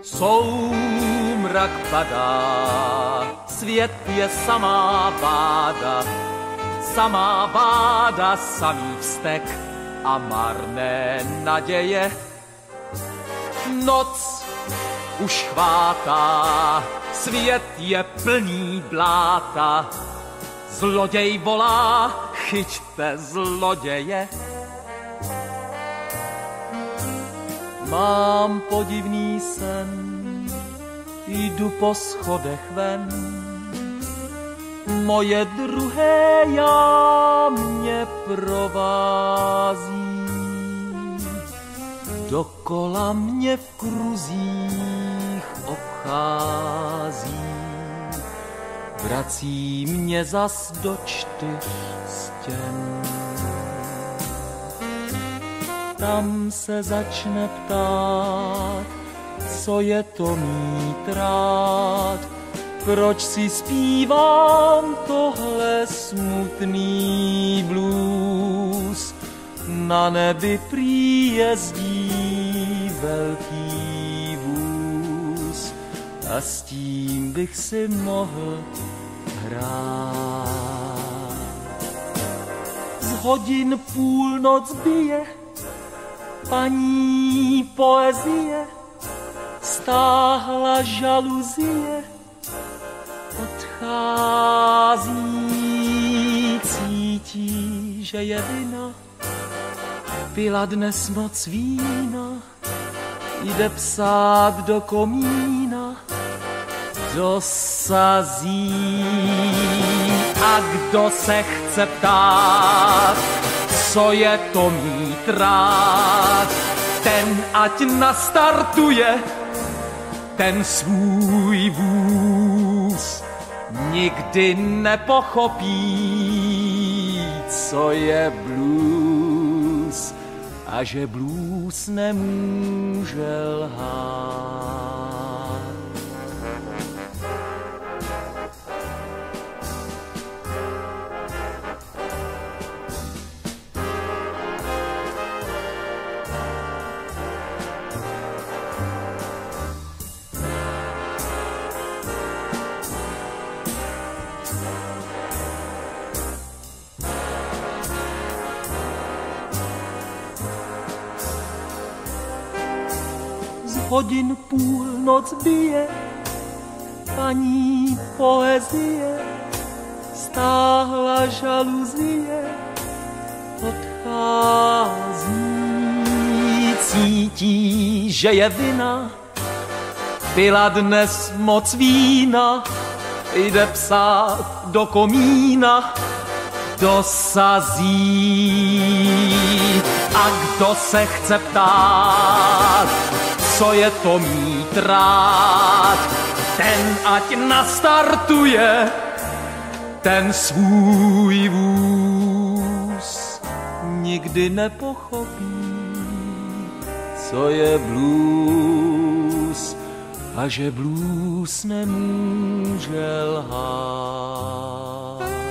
Soumrak padá, svět je samá báda, samý vztek a marné naděje. Noc už chvátá, svět je plný bláta, zloděj volá, chyťte zloděje. Mám podivný sen, jdu po schodech ven, moje druhé já mě provází. Dokola mě v kruzích obchází, vrací mě zas do 4 stěn. Tam se začne ptát, co je to mít rád, proč si zpívám tohle smutný blues. Na nebi prý jezdí velký vůz a s tím bych si mohl hrát. Z hodin půlnoc bije, paní poezie stáhla žaluzie, odchází, cítí, že je vina, pila dnes moc vína, jde psát do komína, dosazí. A kdo se chce ptát, co je to mít rád, ten ať nastartuje ten svůj vůz. Nikdy nepochopí, co je blues a že blues nemůže lhát. Hodin půlnoc bije, paní poezie stáhla žaluzie, odchází, cítí, že je vina, pila dnes moc vína, jde psát do komína, dosazí. A kdo se chce ptát, co je to mít rád, ten ať nastartuje ten svůj vůz. Nikdy nepochopí, co je blues a že blues nemůže lhát.